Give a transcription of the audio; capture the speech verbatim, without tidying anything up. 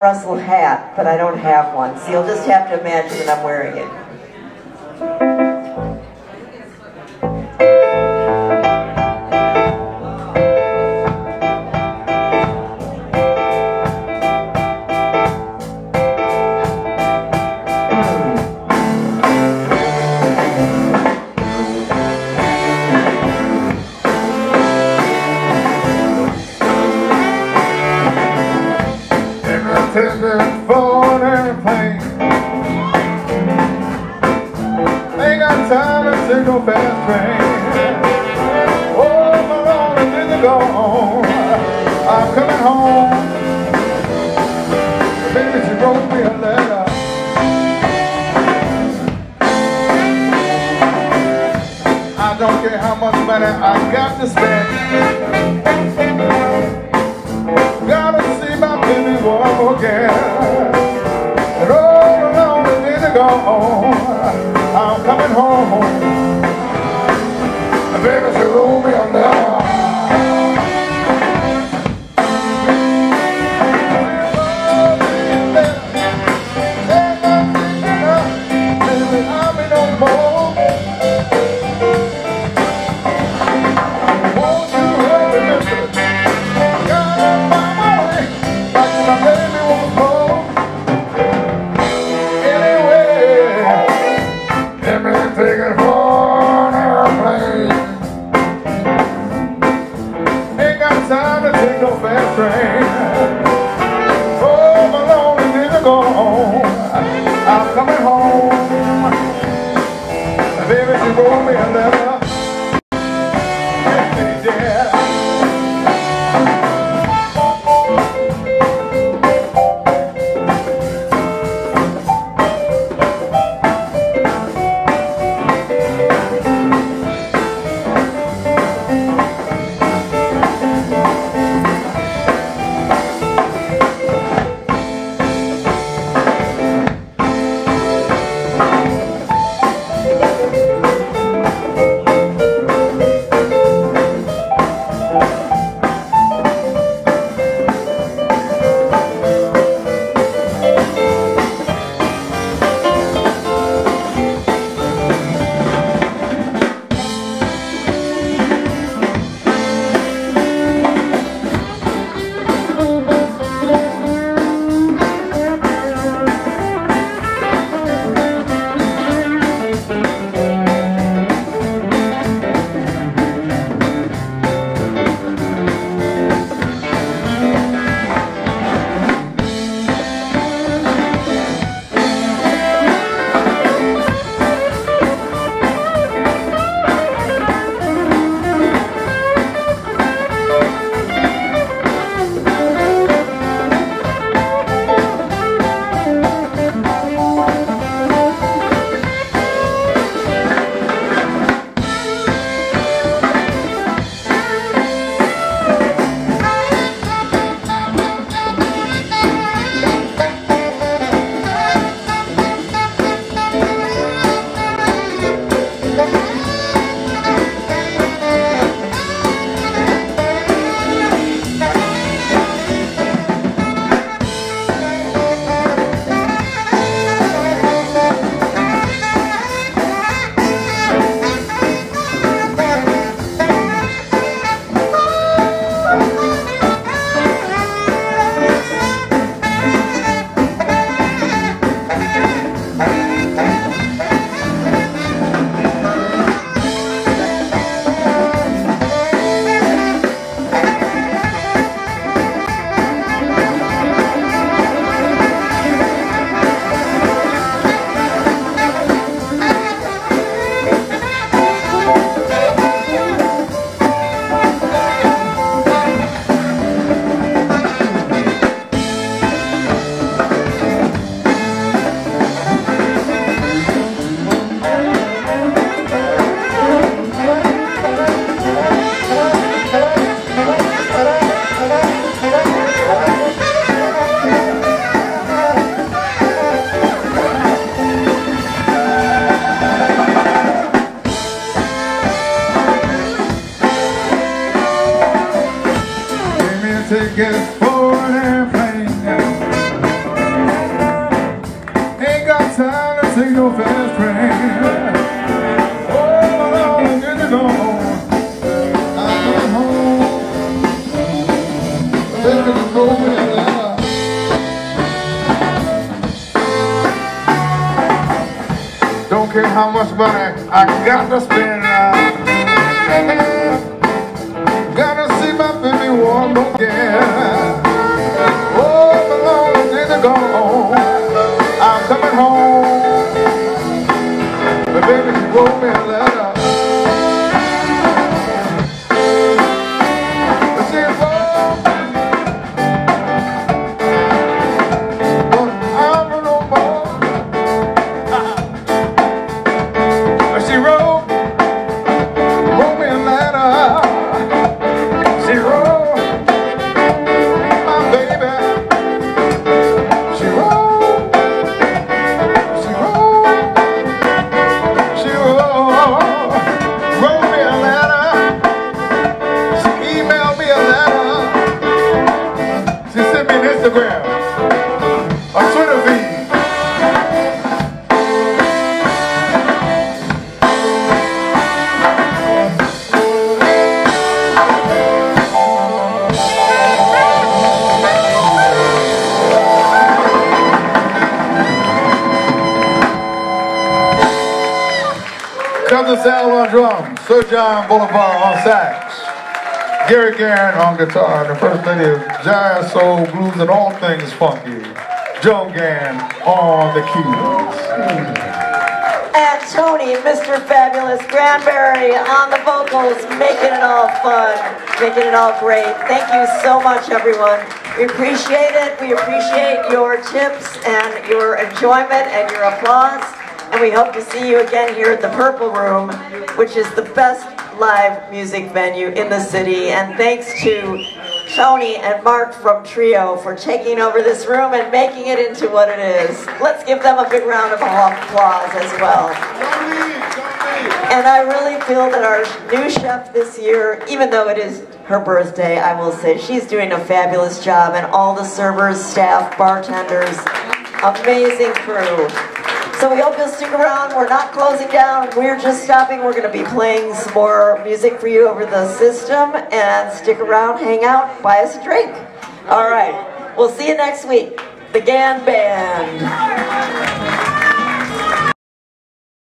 Russell hat, but I don't have one, so you'll just have to imagine that I'm wearing it. Ticket for an airplane. Ain't got time to take no fast train. Oh, my Lord, I didn't go home. I'm coming home. Baby, she wrote me a letter. I don't care how much money I got to spend. Gotta see my baby one more again. And all alone I need to go home. I'm coming home. And baby, she wrote me a letter. Baby, I'll be no more. Ticket for an airplane. Ain't got time to take no fast train. Oh, my Lord, I need to go home. I'm coming home. Baby, she wrote me a letter. Yes, she did. no fast train. Oh, my Lord, is it gone? I'm coming home. Baby, just throw me a letter. Don't care how much money I got to spend. Gotta see my baby one more again. Oh, my Lord, is it gone? I'm coming home. But baby, she wrote me a letter. She said, oh, but I'm no more. She wrote, wrote me a letter. She wrote, my baby. She wrote, she wrote, she wrote, wrote me a letter. She emailed me a letter. She sent me an Instagram, a Twitter feed. Cousin Sal on drums, Sir John Boulevard on sax, Gary Garrett on guitar, and the First Lady of Jazz, Soul, Blues, and all things funky, Joe Gann on the keys. And Tony, Mister Fabulous Granberry on the vocals, making it all fun, making it all great. Thank you so much, everyone. We appreciate it. We appreciate your tips and your enjoyment and your applause. And we hope to see you again here at the Purple Room, which is the best live music venue in the city. And thanks to Tony and Mark from Trio for taking over this room and making it into what it is. Let's give them a big round of applause as well. And I really feel that our new chef this year, even though it is her birthday, I will say she's doing a fabulous job, and all the servers, staff, bartenders, amazing crew. So we hope you'll stick around. We're not closing down. We're just stopping. We're going to be playing some more music for you over the system. And stick around, hang out, buy us a drink. All right. We'll see you next week. The Gann Band.